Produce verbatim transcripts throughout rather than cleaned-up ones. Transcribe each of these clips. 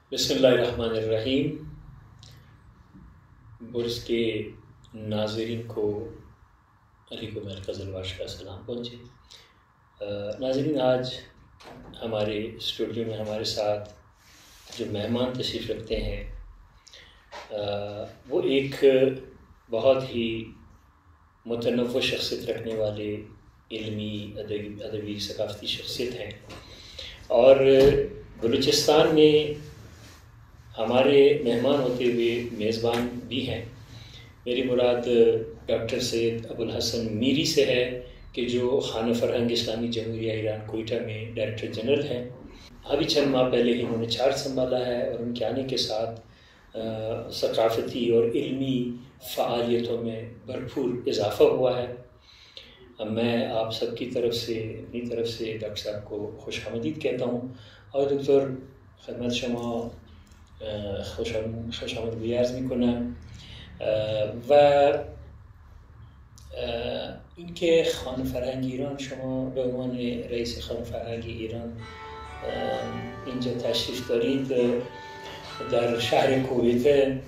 بسم الله الرحمن الرحیم. बुर्ज के नाज़रीन को अली को मेरे क़ज़लवाश का सलाम पहुँचे। नाज़रीन, आज हमारे स्टूडियो में हमारे साथ जो मेहमान तशरीफ़ रखते हैं वो एक बहुत ही मुतनव्वि शख्सियत रखने वाले इल्मी अदबी अदबी सकाफ़ती शख्सियत हैं और बलूचिस्तान में हमारे मेहमान होते हुए मेज़बान भी हैं। मेरी मुराद डॉक्टर सैयद अबुल हसन मीरी से है कि जो खाना फ़रहंग इस्लामी जमहूरिया ईरान कोयटा में डायरेक्टर जनरल हैं। अभी चंद माह पहले ही उन्होंने चार्ज संभाला है और उनके आने के साथ सकाफ़ती और इल्मी फ़आलियतों में भरपूर इजाफ़ा हुआ है। मैं आप सबकी तरफ से अपनी तरफ से डॉक्टर साहब को खुशामदीद कहता हूँ और डॉक्टर खदमत शमा खुशामद अर्ज़ میکنم و اینکه خانه فرهنگ ایران، شما به عنوان رئیس خانه فرهنگ ایران اینجا تشریف دارید در شهر کویت.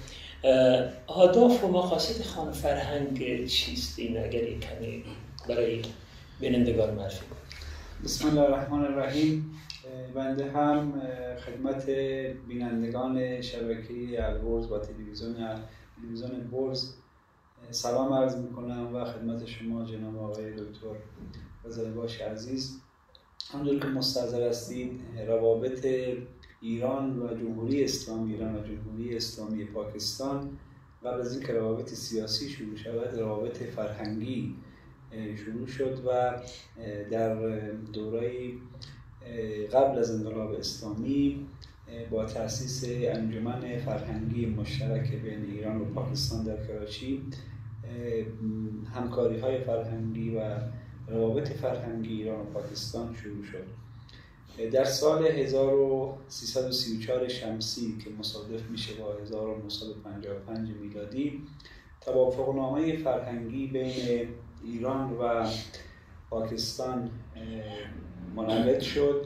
اهداف و مقاصد خانه فرهنگ چیست؟ این اگر یک کمی برای بینندگان معرفی کنید. بسم الله الرحمن الرحیم. بنده هم خدمت بینندگان شبکه البرز و تلویزیون تلویزیون برز سلام عرض میکنم و خدمت شما جناب آقای دکتر قزلباش عزیز. همونطور که مستحضر هستید، روابط ایران و جمهوری اسلامی ایران و جمهوری اسلامی پاکستان قبل از اینکه روابط سیاسی شروع شود، روابط فرهنگی شروع شد و در دوره قبل از انقلاب اسلامی با تأسیس انجمن فرهنگی مشترک بین ایران و پاکستان در کراچی همکاری های فرهنگی و روابط فرهنگی ایران و پاکستان شروع شد. در سال هزار و سیصد و سی و چهار شمسی که مصادف میشه با هزار و نهصد و پنجاه و پنج میلادی، توافقنامه فرهنگی بین ایران و پاکستان منعقد شد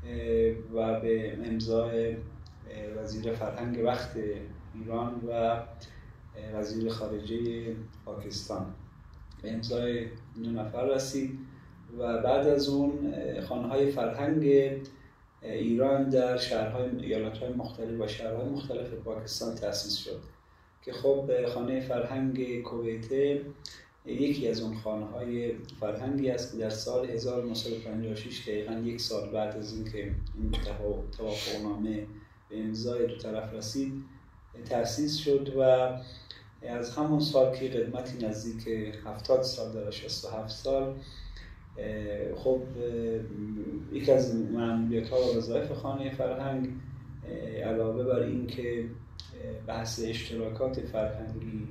و به امضای وزیر فرهنگ وقت ایران و وزیر خارجه پاکستان به امضای دو نفر رسید و بعد از اون خانه‌های فرهنگ ایران در شهرهای ایالت‌های مختلف و شهرهای مختلف پاکستان تأسیس شد که خب خانه فرهنگ کویت یکی از اون خانه‌های فرهنگی است که در سال هزار و نهصد و پنجاه و شش، دقیقاً یک سال بعد از اینکه این توافقنامه به امضای دو طرف رسید، تأسیس شد و از همون سال که قدمتی نزدیک هفتاد سال داره، شصت و هفت سال، خب یکی از مأموریت‌ها و وظایف خانه فرهنگ علاوه بر این که بحث اشتراکات فرهنگی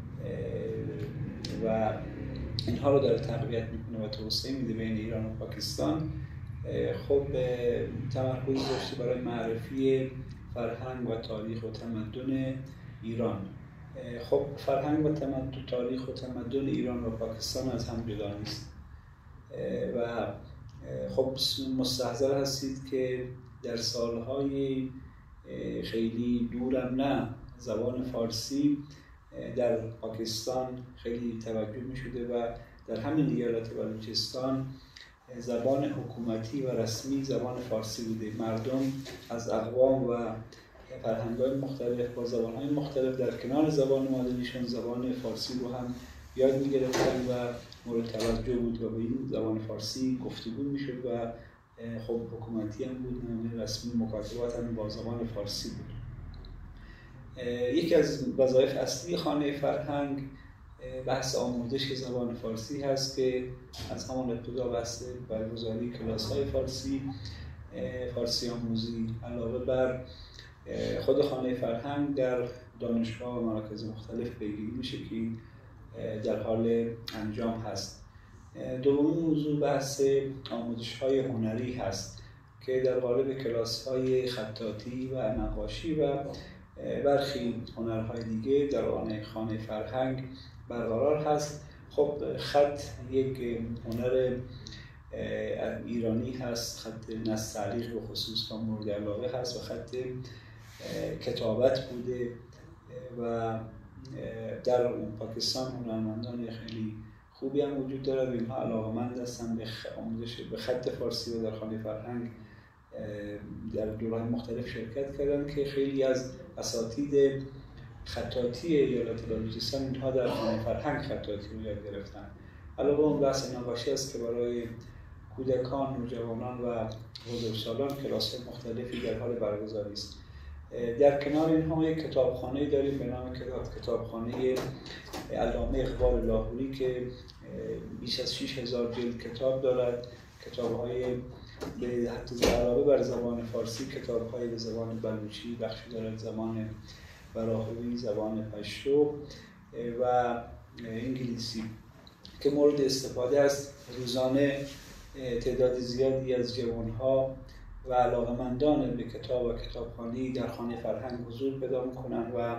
و اینها رو داره تقویت میکنه و توسعه میده بین ایران و پاکستان، خب تمرکز داشته برای معرفی فرهنگ و تاریخ و تمدن ایران. خب فرهنگ و تمدن، تاریخ و تمدن ایران و پاکستان از هم جدا نیست و خب مستحضر هستید که در سالهای خیلی دورم نه، زبان فارسی در پاکستان خیلی توجه می شده و در همین ایالت بلوچستان زبان حکومتی و رسمی زبان فارسی بوده. مردم از اقوام و فرهنگ‌های مختلف با زبان‌های مختلف در کنار زبان مادریشون زبان فارسی رو هم یاد می‌گرفتن و مورد توجه بود و به این زبان فارسی گفتگو می‌شد و خب حکومتی هم بود، رسمی مکاتبات هم با زبان فارسی بود. یکی از وظایف اصلی خانه فرهنگ بحث آموزش زبان فارسی هست که از همان ابتدا بحث برگزاری کلاس‌های فارسی فارسی آموزی علاوه بر خود خانه فرهنگ در دانشگاه و مراکز مختلف پیگیری میشه که در حال انجام هست. دومین موضوع بحث آموزش‌های هنری هست که در قالب کلاس‌های خطاطی و نقاشی و برخی هنرهای دیگه در آن خانه فرهنگ برقرار هست. خب خط یک هنر ایرانی هست، خط نستعلیق به خصوص و مورد علاقه هست و خط کتابت بوده و در اون پاکستان هنرمندان خیلی خوبی هم وجود دارد و اینها علاقه‌مند هستن به آموزش به خط فارسی و در خانه فرهنگ در دوره‌های مختلف شرکت کردن که خیلی از اساتید خطاطی ایالت بلوچستان اینها در خانه فرهنگ خطاطی رو یاد گرفتن. علاوه اون بحث نقاشی است که برای کودکان، نوجوانان و بزرگسالان کلاس‌های مختلفی در حال برگزاری است. در کنار اینها یک کتابخانه داریم به نام کتابخانه علامه اقبال لاهوری که بیش از شش هزار جلد کتاب دارد. کتاب‌های به حتی علاوه بر زبان فارسی، کتاب‌های به زبان بلوچی، بخشی دارد زبان براهوی، زبان پشتو و انگلیسی که مورد استفاده است. روزانه تعداد زیادی از جوان‌ها و علاقه‌مندان به کتاب و کتابخوانی در خانه فرهنگ حضور پیدا می‌کنند و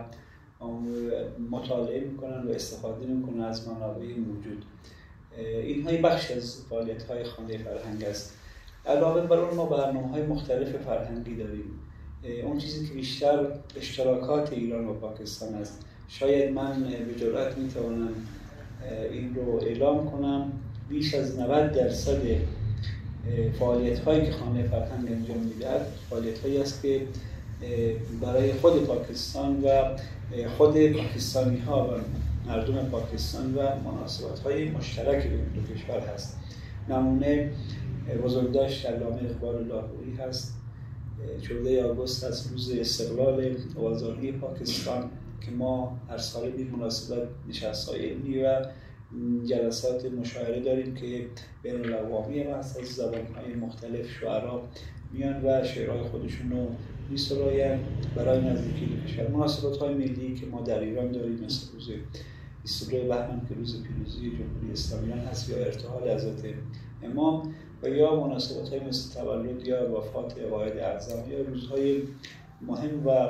مطالعه می‌کنند و استفاده می‌کنند از منابع موجود. اینها بخش از فعالیت‌های خانه فرهنگ است. علاوه بر اون ما برنامه‌های مختلف فرهنگی داریم. اون چیزی که بیشتر اشتراکات ایران و پاکستان است، شاید من به جرئت می‌توانم این رو اعلام کنم، بیش از نود درصد فعالیت‌هایی که خانه فرهنگ انجام می‌دهد فعالیت‌هایی است که برای خود پاکستان و خود پاکستانی‌ها و مردم پاکستان و مناسبت‌های مشترک بین دو کشور هست. نمونه بزرگداشت علامه اقبال لاهوری هست. چهاردهم آگوست از روز استقلال و آزادی پاکستان که ما هر سال به مناسبت نشست‌های علمی و جلسات مشاعره داریم که بین الاقوامی هست، از زبان‌های مختلف شعرا میان و شعرهای خودشون رو می‌سرایند برای نزدیکی به کشور. مناسبت‌های ملی که ما در ایران داریم مثل روز بیست و دو بهمن که روز پیروزی جمهوری اسلامی هست یا ارتحال حضرت امام و یا مناسبت‌های مثل تولد یا وفات قائد اعظم یا روزهای مهم و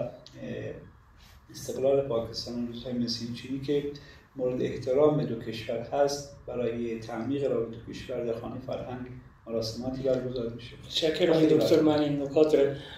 استقلال پاکستان، روزهای مثل این چیزی که مورد احترام دو کشور هست. برای تعمیق رابطه دو کشور در خانه فرهنگ مراسماتی برگزار میشه. شکر دکتر مان इन नुकात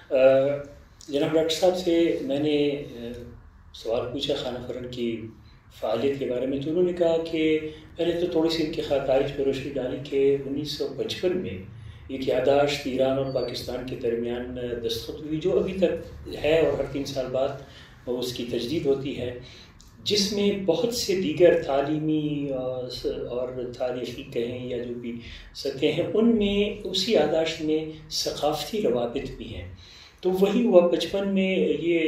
जनाब डॉक्टर साहब से मैंने सवाल पूछा खाना फरन की फ़ालियत के बारे में, तो उन्होंने कहा कि पहले तो थोड़ी सी इनकी तारीख पर रोशनी डाली कि उन्नीस सौ पचपन में एक याददाश्त ईरान और पाकिस्तान के दरमियान दस्तखत हुई जो अभी तक है और हर तीन साल बाद उसकी तजदीद होती है, जिसमें बहुत से दीगर तालीमी और तारीख़ी कहें या जो भी सतह हैं उनमें उसी याददाश्त में सकाफ़ती रवाबित भी हैं। तो वही हुआ पचपन में ये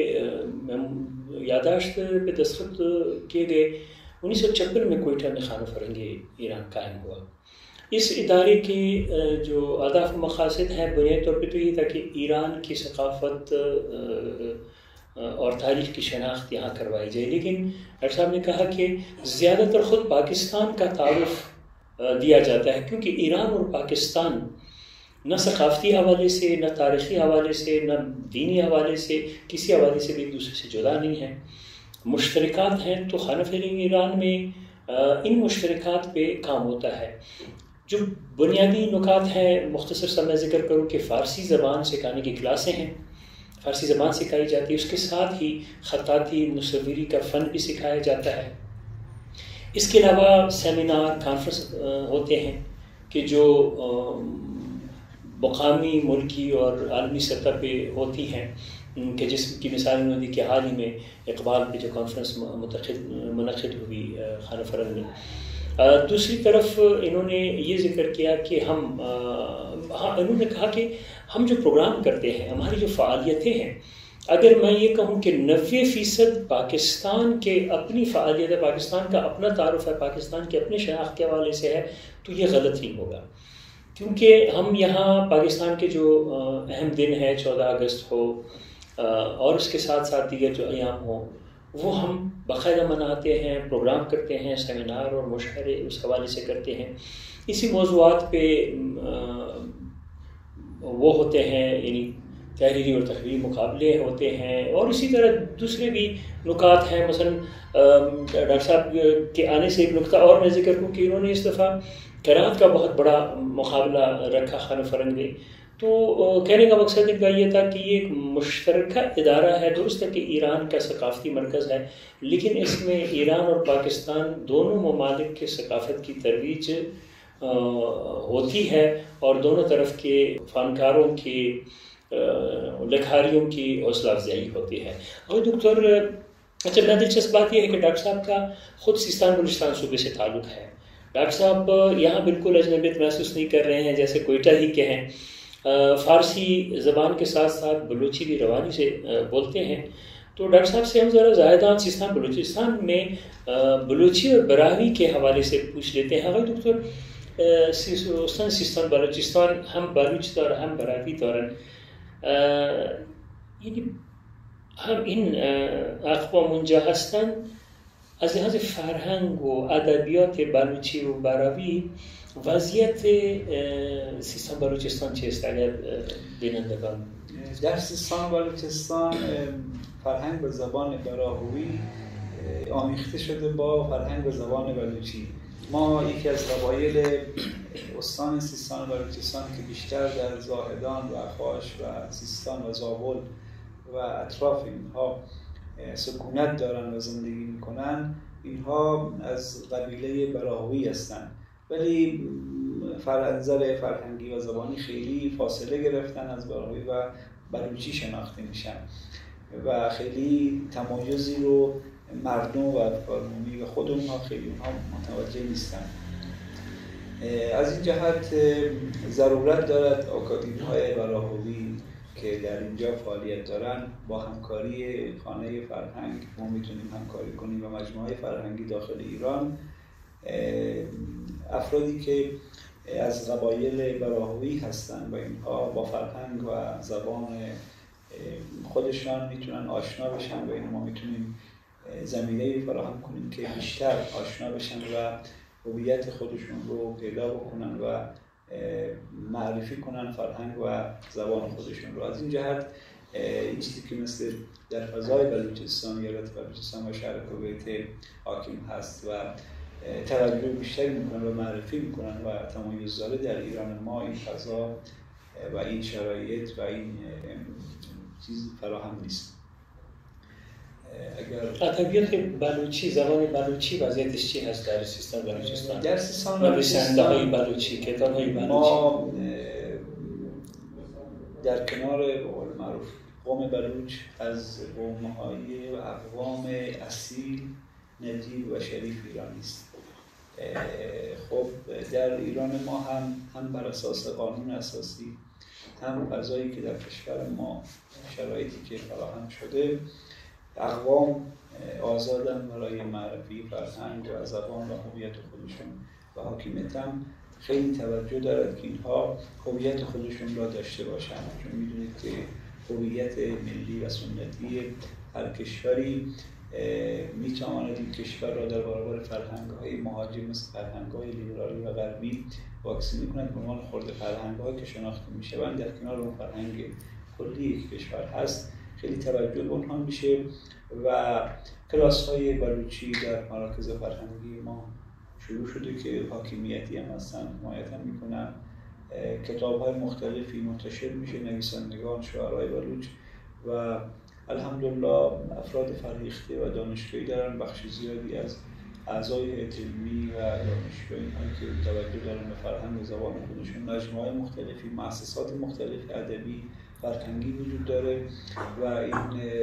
याददाश्त पे दस्तखत किए गए। उन्नीस सौ छप्पन में कोयटा में खाना फरंगे ईरान कायम हुआ। इस इदारे के जो अहदाफ मकासद हैं बुनियादी तौर पर तो ये था कि ईरान की सकाफ़त और तारीख़ की शनाख्त यहाँ करवाई जाए, लेकिन डॉक्टर साहब ने कहा कि ज़्यादातर ख़ुद पाकिस्तान का तारुफ़ दिया जाता है क्योंकि ईरान और पाकिस्तान न सकाफ़ती हवाले से, न तारीख़ी हवाले से, न दीनी हवाले से, किसी हवाले से भी एक दूसरे से जुदा नहीं हैं, मुश्तरकात हैं। तो खाना फरंग ईरान में इन मुश्तरकात पे काम होता है। जो बुनियादी नुकात हैं मुख्तसर सा मैं ज़िक्र करूँ कि फ़ारसी ज़बान सिखाने की क्लासें हैं, फ़ारसी ज़बान सिखाई जाती है, उसके साथ ही ख़त्ताती मुसव्विरी का फ़न भी सिखाया जाता है। इसके अलावा सेमिनार कॉन्फ्रेंस होते हैं कि जो मुकामी, मुल्की और आलमी सतह पे होती हैं कि जिसकी मिसाल उन्होंने कि हाल ही में इकबाल पे जो कॉन्फ्रेंस मुनक़िद हुई खाना फरंग में। दूसरी तरफ इन्होंने ये ज़िक्र किया कि हम हाँ इन्होंने कहा कि हम जो प्रोग्राम करते हैं, हमारी जो फ़ालियतें हैं, अगर मैं ये कहूँ कि नब्बे फ़ीसद पाकिस्तान के अपनी फ़ालियत है, पाकिस्तान का अपना तारुफ़ है, पाकिस्तान के अपने शनाख्त के हवाले से है, तो ये गलत नहीं होगा। क्योंकि हम यहाँ पाकिस्तान के जो अहम दिन है चौदह अगस्त हो और उसके साथ साथ दीगर जो अयाम हो वो हम बाकायदा मनाते हैं, प्रोग्राम करते हैं, सेमिनार और मुशायरे उस हवाले से करते हैं। इसी मौज़ूआत पे वो होते हैं, यानी तहरीरी और तकरीरी मुकाबले होते हैं और इसी तरह दूसरे भी नुकात हैं। मसलन डॉक्टर साहब के आने से एक नुकता और मैं ज़िक्र करूँ कि इन्होंने इस दफ़ा क़राअत का बहुत बड़ा मुकाबला रखा खाना फरंग में। तो कहने का मकसद इनका ये था कि ये एक मुश्तरका इदारा है। दुरुस्त है कि ईरान का सकाफ़ती मरकज़ है, लेकिन इसमें ईरान और पाकिस्तान दोनों ममालिक के सकाफ़त की तरवीज होती है और दोनों तरफ के फ़नकारों की लिखारियों की हौसला अफजाई होती है। और डॉक्टर अच्छा, मैं दिलचस्प बात यह है कि डॉक्टर साहब का ख़ुद सिस्तान बलूचिस्तान सूबे से ताल्लुक़ है। डॉक्टर साहब यहाँ बिल्कुल अजनबियत महसूस नहीं कर रहे हैं, जैसे कोयटा ही के हैं। फ़ारसी ज़बान के साथ साथ बलूची भी रवानी से बोलते हैं। तो डॉक्टर साहब से हम ज़रा ज़ाहिदान सिस्तान बलूचिस्तान में बलूची और बरावी के हवाले से पूछ लेते हैं। हाँ डॉक्टर, सिस्तान बलूचिस्तान हम बलूच दौर हम बरावी दौरन هم این اقوام اونجا هستن، از لحاظ فرهنگ و ادبیات بلوچی و براوی وضعیت سیستان بلوچستان چیست اگر بینندگان؟ در سیستان بلوچستان فرهنگ به زبان براهوی آمیخته شده با فرهنگ به زبان بلوچی. ما یکی از قبایل استان سیستان بلوچستان که بیشتر در زاهدان و خاش و سیستان و زابل و اطراف اینها سکونت دارن و زندگی میکنن، اینها از قبیله براهوی هستند، ولی فرنظر فرهنگی و زبانی خیلی فاصله گرفتن از براهوی و بلوچی شناخته میشن و خیلی تمایزی رو مردم و افکارعمومی و خود اونها خیلی اونها متوجه نیستن. از این جهت ضرورت دارد آکادمی‌های براهوی که در اینجا فعالیت دارن با همکاری خانه فرهنگ ما میتونیم همکاری کنیم و مجموعه فرهنگی داخل ایران، افرادی که از قبایل براهوی هستن و اینها با فرهنگ و زبان خودشان میتونن آشنا بشن و این ما میتونیم زمینه فراهم کنیم که بیشتر آشنا بشن و هویت خودشون رو پیدا بکنن و معرفی کنن فرهنگ و زبان خودشون رو. از این جهت این چیزی که مثل در فضای بلوچستان یا بلوچستان و شهر کویت حاکم هست و توجه بیشتری میکنن و معرفی میکنن و تمایز داره، در ایران ما این فضا و این شرایط و این چیز فراهم نیست. اگر ادبیات بلوچی، زبان بلوچی وضعیتش چی هست در سیستان بلوچستان؟ در سیستان نویسنده های بلوچی، کتاب های بلوچی، ما در کنار به قول معروف قوم بلوچ از قوم‌های و اقوام اصیل، نجیب و شریف ایرانی است. خب در ایران ما هم هم بر اساس قانون اساسی، هم فضایی که در کشور ما شرایطی که فراهم شده، اقوام آزادن برای معرفی فرهنگ و زبان و هویت خودشون و حاکمیت هم خیلی توجه دارد که اینها هویت خودشون را داشته باشن، چون میدونید که هویت ملی و سنتی هر کشوری میتواند این کشور را در برابر فرهنگ‌های مهاجم مثل فرهنگ‌های لیبرالی و غربی واکسینی کند به عنوان خرد فرهنگ‌هایی که شناخته میشوند در کنار اون فرهنگ کلی یک کشور هست. خیلی توجه به اونها میشه و کلاس‌های بلوچی در مراکز فرهنگی ما شروع شده که حاکمیتی هم هستن، حمایت هم میکنن. کتاب‌های مختلفی منتشر میشه، نویسندگان، شاعرای بلوچ و الحمدلله افراد فرهیخته و دانشجویی دارن، بخش زیادی از اعضای هیئت علمی و دانشجویان که توجه دارن به فرهنگ و زبان خودشون. مجموعه مختلفی، مؤسسات مختلف ادبی فرهنگی وجود داره و این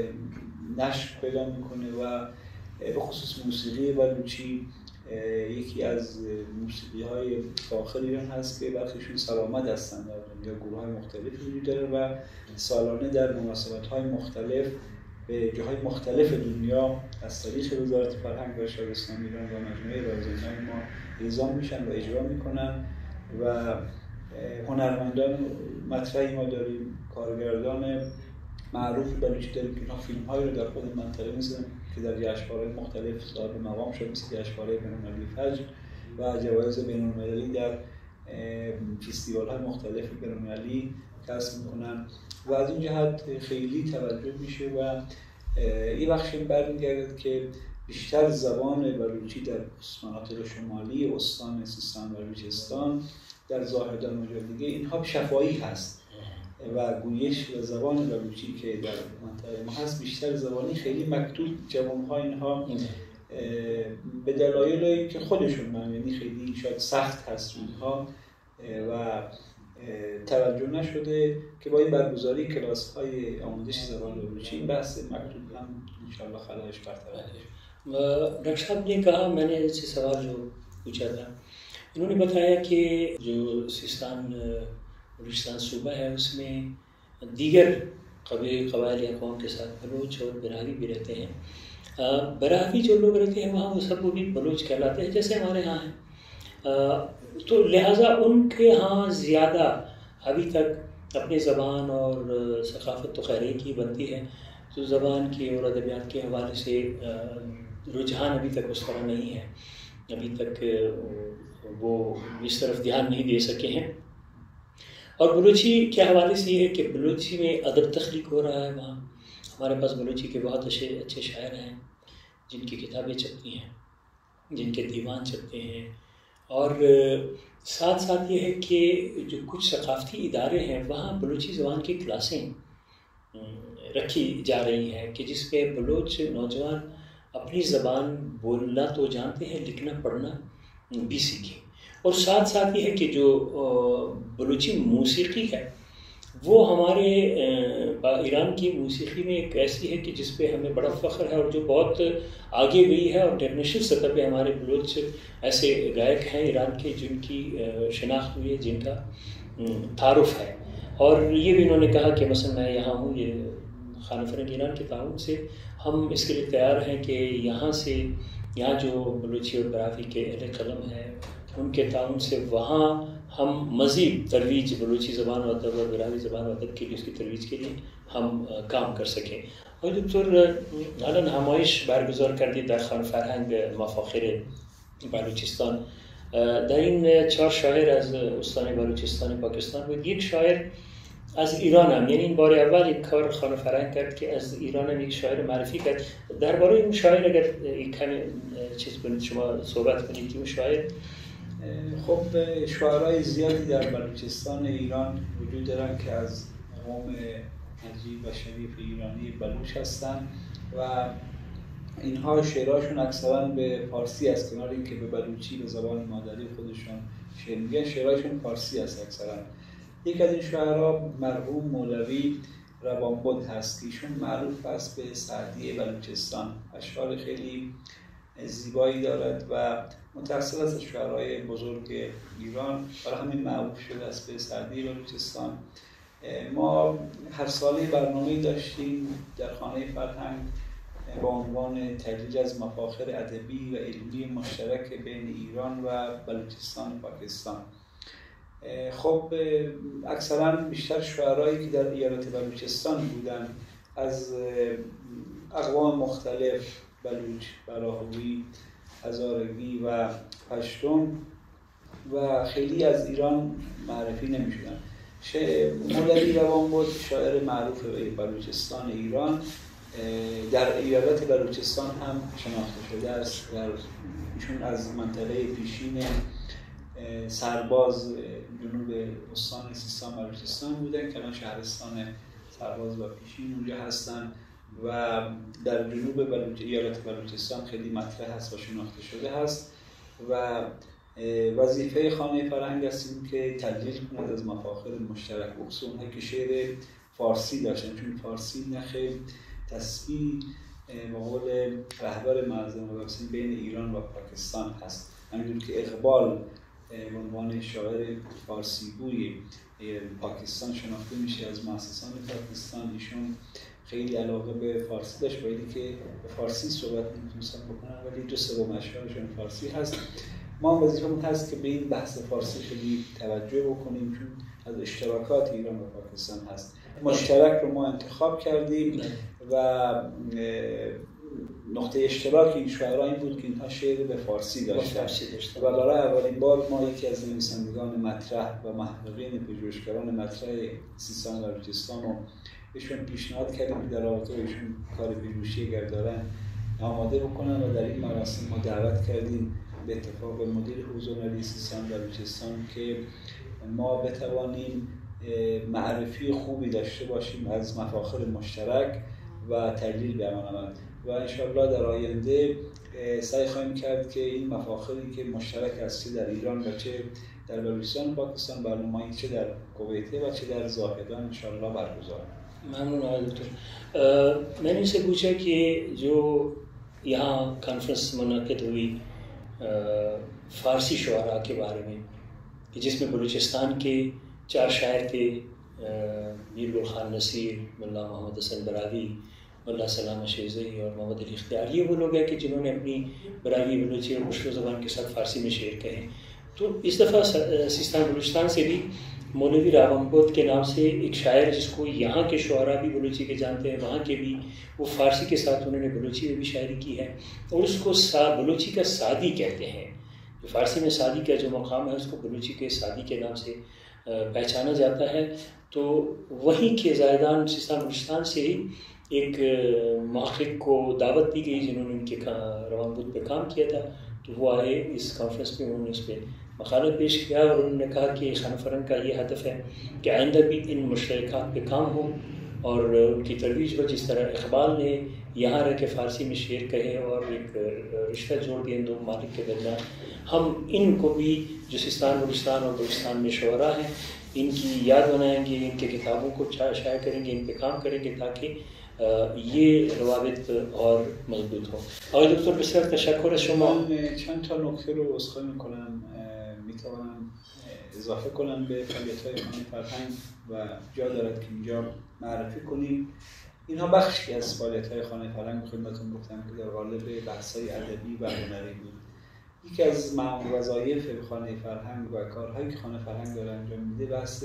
نشر پیدا میکنه و به خصوص موسیقی بلوچی یکی از موسیقی‌های فاخر ایران هست که برخیشون سرآمد هستن در دنیا، گروه‌های مختلفی وجود داره و سالانه در مناسبت‌های مختلف به جاهای مختلف دنیا از طریق وزارت فرهنگ و شهرستان ایران و مجموعه رایزن‌های ما اعزام میشن و اجرا میکنن و هنرمندان مطرحی ما داریم، کارگردان معروف بلوچی داریم که اینا فیلم‌هایی رو در خود منطقه می‌سازن که در جشنواره‌های مختلف صاحب مقام شد، مثل جشنواره بین‌المللی فجر و جوایز بین‌المللی در فستیوال‌های مختلف بین‌المللی کسب می‌کنن و از این جهت خیلی توجه میشه و این بخش برمیگرده که بیشتر زبان بلوچی در مناطق شمالی استان سیستان و بلوچستان، در زاهدان و جای دیگه اینها شفاهی هست و گویش و زبان بلوچی که در منطقه ما هست بیشتر زبانی، خیلی مکتوب جوان‌ها اینها به دلایلی که خودشون من یعنی خیلی شاید سخت هست اینها و توجه نشده که با این برگزاری کلاس‌های آموزش زبان بلوچی این بحث مکتوب هم انشاءالله خلایش برطرف بشه. डॉक्टर साहब ने कहा, मैंने ऐसे सवाल जो पूछा था, इन्होंने बताया कि जो सिस्तान बलूचिस्तान सूबा है उसमें दीगर कबीले कबाइल या कौम के साथ बलूच और बरावी भी रहते हैं. बरावी जो लोग रहते हैं वहाँ वो सब भी बलूच कहलाते हैं जैसे हमारे यहाँ हैं. तो लिहाजा उनके यहाँ ज़्यादा अभी तक अपनी ज़बान और सकाफ़त तो खैर की बनती है, तो ज़बान की और अदबियात के हवाले से रुझान अभी तक उस तरह नहीं है, अभी तक वो इस तरफ ध्यान नहीं दे सके हैं. और बलूची के हवाले से ये है कि बलूची में अदब तख्लीक हो रहा है. वहाँ हमारे पास बलूची के बहुत अच्छे अच्छे शायर हैं जिनकी किताबें छपती हैं, जिनके दीवान छपते हैं. और साथ साथ ये है कि जो कुछ सकाफ़ती इदारे हैं वहाँ बलूची ज़बान की क्लासें रखी जा रही हैं कि जिसमें बलूच नौजवान अपनी ज़बान बोलना तो जानते हैं, लिखना पढ़ना भी सीखें. और साथ साथ ये है कि जो बलूची मौसीकी है वो हमारे ईरान की मौसीकी में एक ऐसी है कि जिस पे हमें बड़ा फ़ख्र है और जो बहुत आगे गई है. और इंटरनेशनल सतह पे हमारे बलूच ऐसे गायक हैं ईरान के जिनकी शिनाख्त हुई है, जिनका तारुफ है. और ये भी इन्होंने कहा कि मसलन मैं यहाँ हूँ, ये खाना फ़रंग ईरान के ताउन से हम इसके लिए तैयार हैं कि यहाँ से यहाँ जो बलूची और बरावी के अहले कलम हैं उनके ताउन से वहाँ हम मज़ीद तरवीज बलूची ज़बान व अदब और बरावी ज़बान व अदब के लिए उसकी तरवीज के लिए हम काम कर सकें. और دکتر الان همایش برگزار کردید در خانه فرهنگ مفاخر بلوچستان. در این چهار شاعر از استان بلوچستان پاکستان بود. یک شاعر از ایران هم، یعنی این بار اول این کار خانه فرهنگ کرد که از ایران هم یک شاعر معرفی کرد. درباره این شاعر اگر یک کمی چیز کنید شما صحبت کنید که این شاعر. خب شاعرای زیادی در بلوچستان ایران وجود دارن که از قوم عجیب و شریف ایرانی بلوچ هستن و اینها شعرهاشون اکثرا به فارسی است، کنار اینکه به بلوچی به زبان مادری خودشون شعر میگن، شعرهاشون فارسی است اکثرا. یک از این شاعرها مرحوم مولوی روانبد هست، ایشون معروف است به سعدی بلوچستان. اشعار خیلی زیبایی دارد و متأثر از شاعرای بزرگ ایران، برای همین معروف شده است به سعدی بلوچستان. ما هر ساله برنامه‌ای داشتیم در خانه فرهنگ با عنوان ترویج از مفاخر ادبی و علمی مشترک بین ایران و بلوچستان پاکستان. خب اکثرا بیشتر شاعرایی که در ایالت بلوچستان بودن از اقوام مختلف، بلوچ، براهوی، هزارگی و پشتون و خیلی از ایران معرفی نمی‌شدن. مولوی روانبد شاعر معروف بلوچستان ایران در ایالت بلوچستان هم شناخته شده است. ایشون از منطقه پیشین سرباز جنوب استان سیستان بلوچستان بودن که الان شهرستان سرباز و پیشین اونجا هستن و در جنوب بلوچ... ایالت بلوچستان خیلی مطرح هست و شناخته شده هست و وظیفه خانه فرهنگ است این که تدلیل کند از مفاخر مشترک، بخصوص اونهایی که شعر فارسی داشتن، چون فارسی نخ تسبیح به قول رهبر معظم الحسین بین ایران و پاکستان هست. همینطور که اقبال به عنوان شاعر فارسی گوی پاکستان شناخته میشه از مؤسسان پاکستان، ایشون خیلی علاقه به فارسی داشت، ولی که به فارسی صحبت نمیتونستن بکنن ولی دو سوم اشعارشون فارسی هست. ما وظیفمون هست که به این بحث فارسی خیلی توجه بکنیم چون از اشتراکات ایران و پاکستان هست. مشترک رو ما انتخاب کردیم و نقطه اشتراک این شاعرها این بود که اینها شعر به فارسی داشتن و برای اولین بار ما یکی از نویسندگان مطرح و محققین پژوهشگران مطرح سیستان و بلوچستان رو بهشون پیشنهاد کردیم که در رابطه با ایشون کار پژوهشی اگر دارن آماده بکنن و در این مراسم ما دعوت کردیم به اتفاق مدیر حوزه هنری سیستان و بلوچستان که ما بتوانیم معرفی خوبی داشته باشیم از مفاخر مشترک و تدلیل به عمل آمد و انشاءالله در آینده سعی خواهیم کرد که این مفاخری که مشترک است چه در ایران و چه در بلوچستان پاکستان برنامه‌ای چه در کویت و چه در زاهدان انشاءالله برگزار. ممنون آقای دکتر. मैंने इनसे पूछा कि जो यहाँ कॉन्फ्रेंस मुनक़िद हुई फ़ारसी शुअरा के बारे में कि जिसमें बलूचिस्तान के चार शायर थे, मीर गुल खान नसीर, मुल्ला मोहम्मद हसन बरावी, मुल्ला सलाम शेज़ई और मोहम्मद अली इख्तियार, ये वो लोग हैं कि जिन्होंने अपनी बरावी बलूची और मुश्किल ज़बान के साथ फ़ारसी में शेर कहे। तो इस दफ़ा सिस्तान बलूचिस्तान से भी मौलवी रावमबोद के नाम से एक शायर जिसको यहाँ के शुअरा भी बलूची के जानते हैं, वहाँ के भी वो फ़ारसी के साथ उन्होंने बलूची में भी शायरी की है और उसको सा बलूची का सादी कहते हैं। जो फ़ारसी में सादी का जो मकाम है उसको बलूची के सादी के नाम से पहचाना जाता है। तो वहीं के ज़ायदान सिस्तान बलूचिस्तान से ही एक महक़िक़ को दावत दी गई जिन्होंने उनके रावमबोद पे काम किया था। तो वो आए इस कॉन्फ्रेंस में, उन्होंने उस पर मकाला पेश किया और उन्होंने कहा कि खान फ़रंग का ये हदफ़ है कि आइंदा भी इन मुश्तरकात पे काम हो और उनकी तरवीज हो। जिस तरह इक़बाल ने यहाँ रह के फ़ारसी में शेर कहे और एक रिश्ता जोड़ दिया इन दो ममालिक के दरमियान, हम इनको भी जो सिस्तान बलूचिस्तान और बलूचिस्तान में शुअरा हैं इनकी याद बनाएंगे, इनके किताबों को शाया करेंगे, इन पे काम करेंगे ताकि ये रवाबित और मजबूत हो. آقای دکتر بسیار تشکر از شما. من چند تا نکته رو عذرخواهی می‌کنم، میتوانم اضافه کنم به فعالیت‌های خانه فرهنگ و جا دارد که اینجا معرفی کنیم. اینها بخشی از فعالیت‌های خانه فرهنگ خدمتتون گفتم که در قالب بحث‌های ادبی و هنری بود. یکی از معمول وظایف خانه فرهنگ و کارهایی که خانه فرهنگ داره انجام میده بحث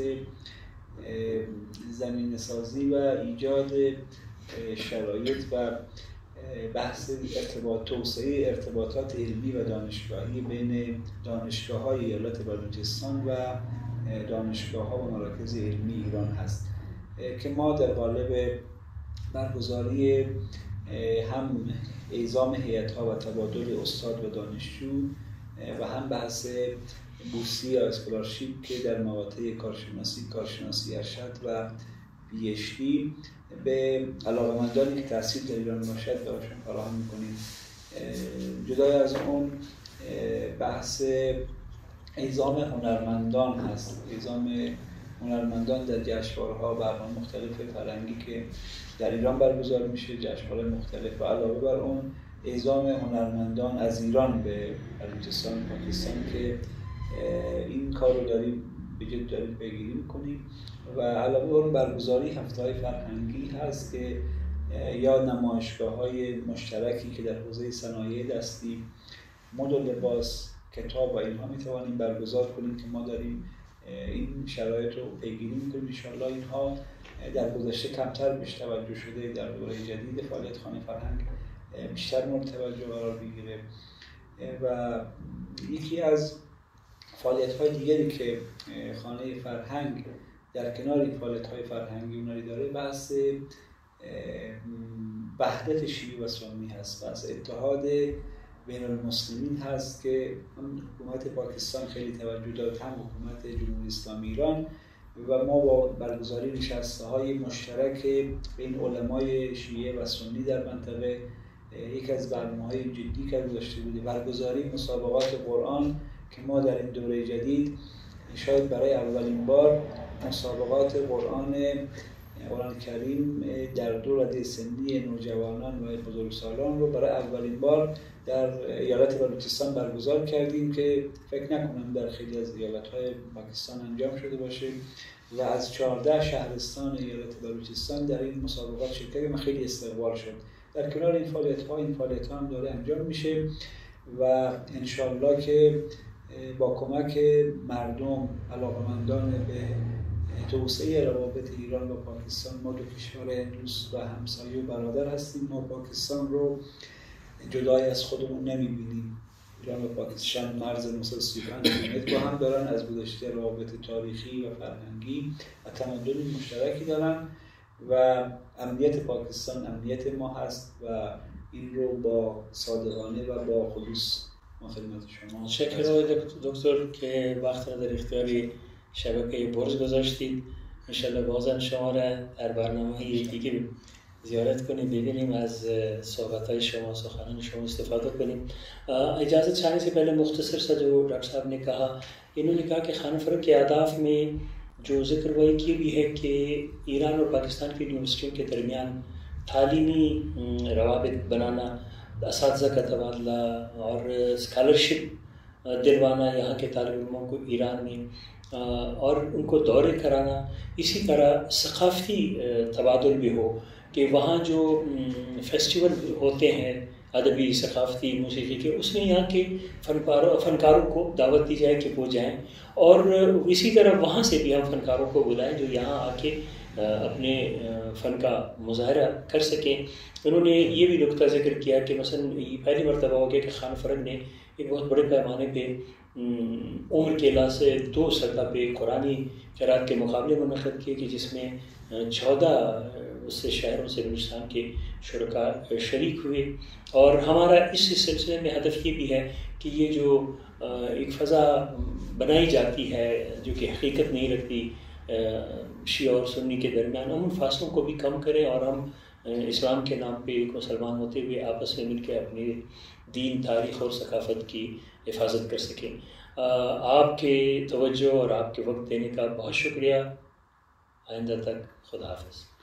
زمینه‌سازی و ایجاد شرایط و بحث ارتباط توسعه ارتباطات علمی و دانشگاهی بین دانشگاه‌های ایالت بلوچستان و دانشگاه‌ها و مراکز علمی ایران هست که ما در قالب برگزاری هم اعزام هیئت‌ها و تبادل استاد و دانشجو و هم بحث بورسی یا اسکولارشیپ که در مقاطع کارشناسی، کارشناسی ارشد و پی اچ دی به علاقه‌مندانی که تحصیل در ایران باشد براشون فراهم می‌کنیم. جدای از اون بحث اعزام هنرمندان هست، اعزام هنرمندان در جشنواره‌ها و برنامه‌های مختلف فرهنگی که در ایران برگزار میشه، جشنواره‌های مختلف و علاوه بر اون اعزام هنرمندان از ایران به بلوچستان و پاکستان که این کار رو داریم به جد داریم پیگیری می‌کنیم و علاوه بر اون برگزاری هفته‌های فرهنگی هست که یا نمایشگاه‌های مشترکی که در حوزه صنایع دستی، مد و لباس، کتاب و اینها می‌توانیم برگزار کنیم که ما داریم این شرایط رو پیگیری می‌کنیم. ان شاءالله اینها در گذشته کمتر بهش توجه شده، در دوره جدید فعالیت خانه فرهنگ بیشتر مورد توجه قرار بگیره. و یکی از فعالیت‌های دیگری که خانه فرهنگ در کنار این فعالیت‌های فرهنگی اونایی داره بحث وحدت شیعی و سنی هست، بحث اتحاد بین المسلمین هست که هم حکومت پاکستان خیلی توجه داره، هم حکومت جمهوری اسلامی ایران و ما با برگزاری نشسته‌های مشترک بین علمای شیعه و سنی در منطقه یک از برنامه‌های جدی که گذاشته بوده برگزاری مسابقات قرآن که ما در این دوره جدید شاید برای اولین بار مسابقات قرآن قرآن کریم در دو رده سنی نوجوانان و بزرگسالان رو برای اولین بار در ایالت بلوچستان برگزار کردیم که فکر نکنم در خیلی از ایالت‌های پاکستان انجام شده باشه و از چهارده شهرستان ایالت بلوچستان در این مسابقات شرکت و خیلی استقبال شد. در کنار این فعالیت‌ها این فعالیت‌ها هم داره انجام میشه و انشالله که با کمک مردم علاقه‌مندان به توسعه روابط ایران و پاکستان، ما دو کشور دوست و همسایه و برادر هستیم. ما پاکستان رو جدای از خودمون نمی‌بینیم. ایران و پاکستان مرز نهصد و سی و پنج کیلومتر با هم دارن، از گذشته روابط تاریخی و فرهنگی و تمدنی مشترکی دارن و امنیت پاکستان امنیت ما هست و این رو با صادقانه و با خلوص ما خدمت شما. شکر آقای دکتر که وقت را در اختیار شبکه برز گذاشتید انشالله بازم شما را در برنامه دیگه زیارت کنیم، ببینیم، از صحبت‌های شما، سخنان شما استفاده کنیم. اجازه چاہنے سے پہلے مختصر سا جو ڈاکٹر صاحب نے کہا، انہوں نے کہا کہ خانہ فرق کے اہداف میں جو ذکر ہوا یہ بھی ہے کہ ایران اور پاکستان کی یونیورسٹیوں کے درمیان تعلیمی روابط بنانا، اساتذہ کا تبادلہ اور اسکالرشپ دلوانا یہاں کے طالب علموں کو ایران میں، اور ان کو دورے کرانا. اسی طرح ثقافتی تبادل بھی ہو کہ وہاں جو فیسٹیول ہوتے ہیں ادبی، ثقافتی، موسیقی کے، اس میں یہاں کے فنکاروں فنکاروں کو دعوت دی جائے کہ وہ جائیں، اور اسی طرح وہاں سے بھی ہم فنکاروں کو بلائیں جو یہاں آ کے اپنے فن کا مظاہرہ کر سکیں. انہوں نے یہ بھی نقطہ ذکر کیا کہ مثلا یہ پہلی مرتبہ ہو گیا کہ خانہ فرق نے ایک بہت بڑے پیمانے پہ عمر کے لحاظ سے دو سطح پہ قرآنی قرات کے مقابلے منعقد کیے کہ جس میں چودہ اس سے شہروں سے بلوچستان کے شرکاء شریک ہوئے. اور ہمارا اس سلسلے میں ہدف یہ بھی ہے کہ یہ جو ایک فضا بنائی جاتی ہے جو کہ حقیقت نہیں رکھتی شیعہ اور سنی کے درمیان، ہم ان فاصلوں کو بھی کم کریں اور ہم اسلام کے نام پہ ایک مسلمان ہوتے ہوئے آپس میں مل کے اپنے دین، تاریخ اور ثقافت کی حفاظت کر سکیں. آپ کے توجہ اور آپ کے وقت دینے کا بہت شکریہ. آئندہ تک خدا حافظ.